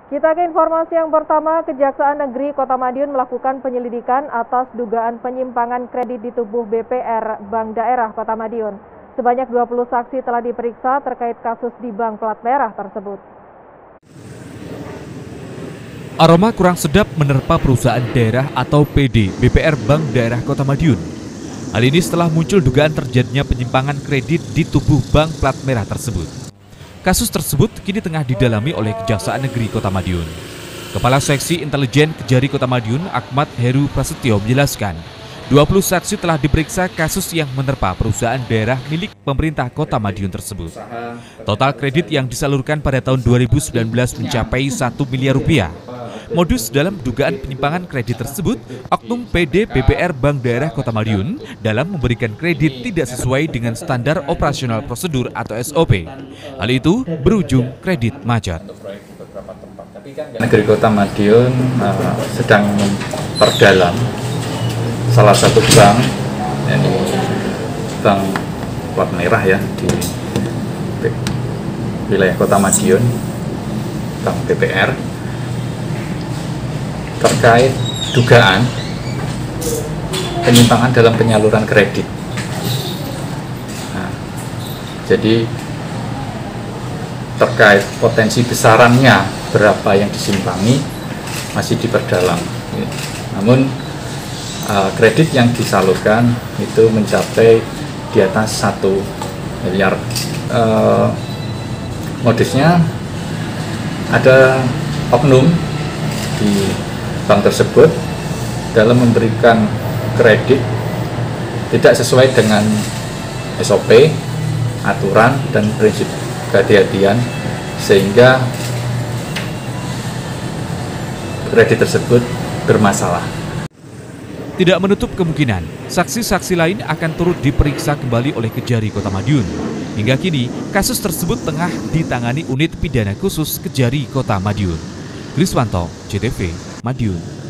Kita ke informasi yang pertama, Kejaksaan Negeri Kota Madiun melakukan penyelidikan atas dugaan penyimpangan kredit di tubuh BPR Bank Daerah Kota Madiun. Sebanyak 20 saksi telah diperiksa terkait kasus di bank plat merah tersebut. Aroma kurang sedap menerpa perusahaan daerah atau PD BPR Bank Daerah Kota Madiun. Hal ini setelah muncul dugaan terjadinya penyimpangan kredit di tubuh bank plat merah tersebut. Kasus tersebut kini tengah didalami oleh Kejaksaan Negeri Kota Madiun. Kepala Seksi Intelijen Kejari Kota Madiun, Ahmad Heru Prasetyo menjelaskan, 20 saksi telah diperiksa kasus yang menerpa perusahaan daerah milik pemerintah Kota Madiun tersebut. Total kredit yang disalurkan pada tahun 2019 mencapai 1 miliar rupiah. Modus dalam dugaan penyimpangan kredit tersebut, oknum PD BPR Bank Daerah Kota Madiun dalam memberikan kredit tidak sesuai dengan standar operasional prosedur atau SOP. Hal itu berujung kredit macet. Negeri Kota Madiun sedang memperdalam salah satu bank, yakni bank plat merah ya di wilayah Kota Madiun, bank BPR, terkait dugaan penyimpangan dalam penyaluran kredit. Nah, jadi terkait potensi besarannya berapa yang disimpangi masih diperdalam. Namun kredit yang disalurkan itu mencapai di atas 1 miliar. Modusnya ada oknum di bank tersebut dalam memberikan kredit tidak sesuai dengan SOP, aturan, dan prinsip kehati-hatian, sehingga kredit tersebut bermasalah. Tidak menutup kemungkinan, saksi-saksi lain akan turut diperiksa kembali oleh Kejari Kota Madiun. Hingga kini, kasus tersebut tengah ditangani unit pidana khusus Kejari Kota Madiun. Kriswanto, CTV, Madiun.